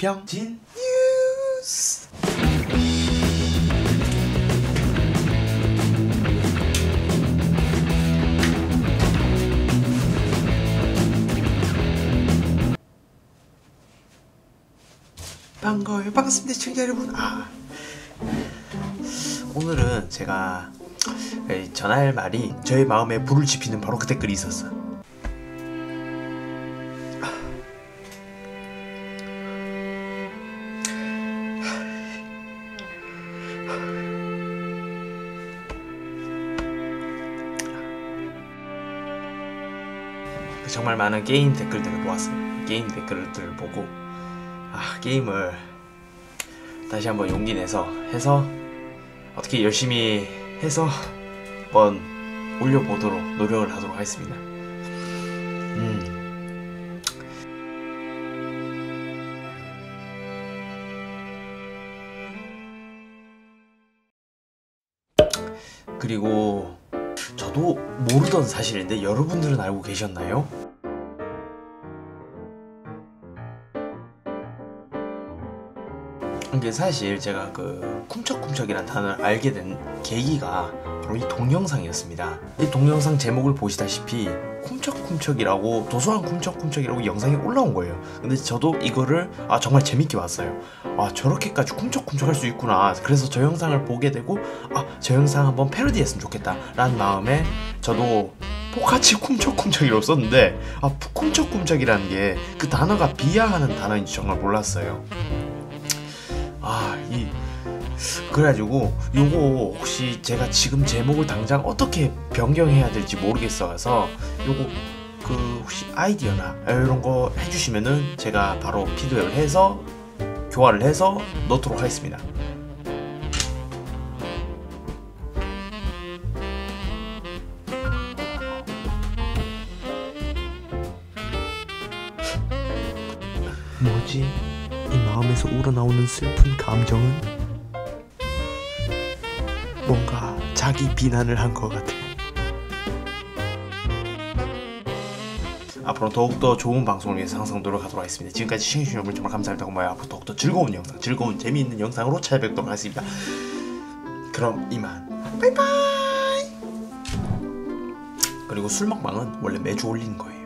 병진 뉴스. 반갑습니다 시청자 여러분. 오늘은 제가 전할 말이 저의 마음에 불을 지피는 바로 그 댓글이 있었어. 정말 많은 게임 댓글들을 보았어요. 게임 댓글들을 보고 게임을 다시 한번 용기 내서 어떻게 열심히 해서 한번 올려보도록 노력을 하도록 하겠습니다. 그리고 저도 모르던 사실인데 여러분들은 알고 계셨나요? 이게 사실 제가 그 쿰척쿰척이라는 단어를 알게 된 계기가 바로 이 동영상이었습니다. 이 동영상 제목을 보시다시피 쿰척쿰척이라고 도서관 쿰척쿰척이라고 영상이 올라온 거예요. 근데 저도 이거를 정말 재밌게 봤어요. 저렇게까지 쿰척쿰척 할 수 있구나. 그래서 저 영상을 보게 되고 저 영상 한번 패러디했으면 좋겠다 라는 마음에 저도 똑같이 쿰척쿰척이라고 썼는데 쿰척쿰척이라는 게 그 단어가 비하하는 단어인지 정말 몰랐어요. 그래가지고 요거 혹시 제가 지금 제목을 당장 어떻게 변경해야 될지 모르겠어서 요거 혹시 아이디어나 이런 거 해주시면은 제가 바로 피드백을 해서 교화를 해서 넣도록 하겠습니다. 뭐지? 이 마음에서 우러나오는 슬픈 감정은 뭔가 자기 비난을 한 것 같아. 앞으로 더욱더 좋은 방송을 위해서 항상 노력하도록 하겠습니다. 지금까지 시청해주신 여러분 정말 감사합니다. 고마워요. 앞으로 더욱더 즐거운 영상, 즐거운 재미있는 영상으로 찾아뵙도록 하겠습니다. 그럼 이만 바이바이. 그리고 술 먹방은 원래 매주 올리는 거예요.